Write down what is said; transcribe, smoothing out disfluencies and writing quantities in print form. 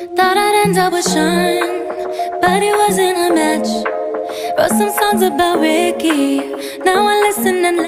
Thought I'd end up with Sean, but it wasn't a match. Wrote some songs about Ricky, now I listen and